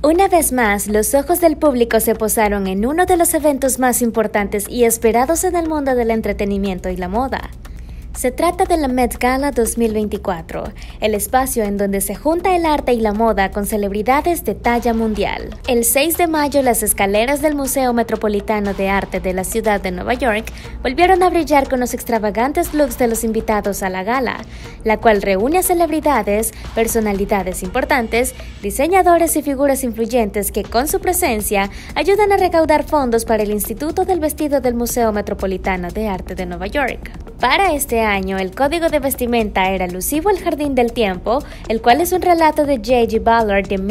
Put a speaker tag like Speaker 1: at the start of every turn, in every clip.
Speaker 1: Una vez más, los ojos del público se posaron en uno de los eventos más importantes y esperados en el mundo del entretenimiento y la moda. Se trata de la Met Gala 2024, el espacio en donde se junta el arte y la moda con celebridades de talla mundial. El 6 de mayo, las escaleras del Museo Metropolitano de Arte de la ciudad de Nueva York volvieron a brillar con los extravagantes looks de los invitados a la gala, la cual reúne a celebridades, personalidades importantes, diseñadores y figuras influyentes que con su presencia ayudan a recaudar fondos para el Instituto del Vestido del Museo Metropolitano de Arte de Nueva York. Para este año, el código de vestimenta era alusivo al Jardín del Tiempo, el cual es un relato de J.G. Ballard de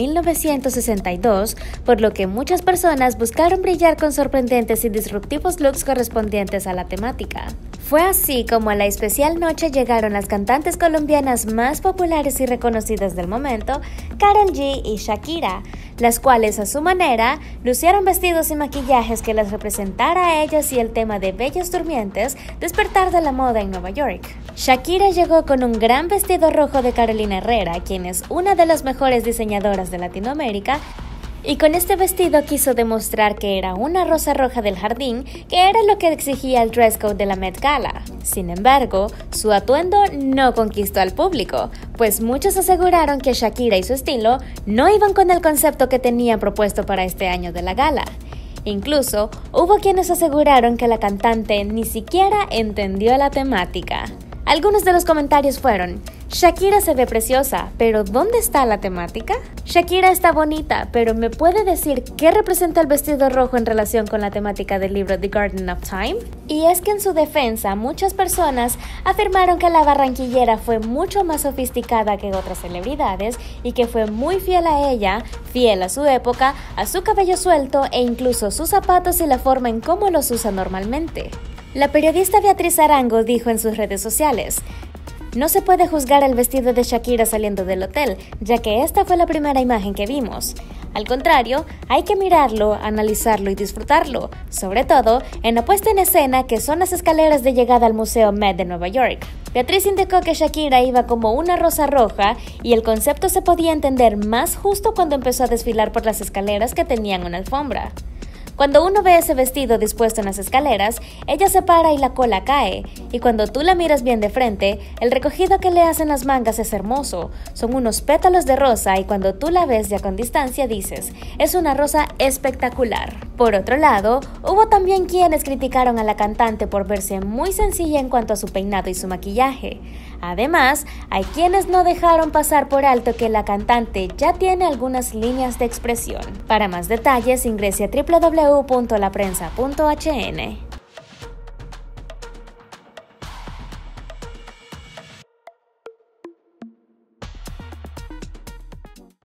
Speaker 1: 1962, por lo que muchas personas buscaron brillar con sorprendentes y disruptivos looks correspondientes a la temática. Fue así como a la especial noche llegaron las cantantes colombianas más populares y reconocidas del momento, Karol G y Shakira, las cuales a su manera lucieron vestidos y maquillajes que las representara a ellas y el tema de Bellas Durmientes, despertar de la moda en Nueva York. Shakira llegó con un gran vestido rojo de Carolina Herrera, quien es una de las mejores diseñadoras de Latinoamérica, y con este vestido quiso demostrar que era una rosa roja del jardín, que era lo que exigía el dress code de la Met Gala. Sin embargo, su atuendo no conquistó al público, pues muchos aseguraron que Shakira y su estilo no iban con el concepto que tenían propuesto para este año de la gala. Incluso, hubo quienes aseguraron que la cantante ni siquiera entendió la temática. Algunos de los comentarios fueron: Shakira se ve preciosa, pero ¿dónde está la temática? Shakira está bonita, pero ¿me puede decir qué representa el vestido rojo en relación con la temática del libro The Garden of Time? Y es que en su defensa, muchas personas afirmaron que la barranquillera fue mucho más sofisticada que otras celebridades y que fue muy fiel a ella, fiel a su época, a su cabello suelto e incluso sus zapatos y la forma en cómo los usa normalmente. La periodista Beatriz Arango dijo en sus redes sociales: no se puede juzgar el vestido de Shakira saliendo del hotel, ya que esta fue la primera imagen que vimos. Al contrario, hay que mirarlo, analizarlo y disfrutarlo, sobre todo en la puesta en escena que son las escaleras de llegada al Museo Met de Nueva York. Beatriz indicó que Shakira iba como una rosa roja y el concepto se podía entender más justo cuando empezó a desfilar por las escaleras que tenían una alfombra. Cuando uno ve ese vestido dispuesto en las escaleras, ella se para y la cola cae, y cuando tú la miras bien de frente, el recogido que le hacen las mangas es hermoso, son unos pétalos de rosa y cuando tú la ves ya con distancia dices, es una rosa espectacular. Por otro lado, hubo también quienes criticaron a la cantante por verse muy sencilla en cuanto a su peinado y su maquillaje. Además, hay quienes no dejaron pasar por alto que la cantante ya tiene algunas líneas de expresión. Para más detalles, ingrese a www.laprensa.hn.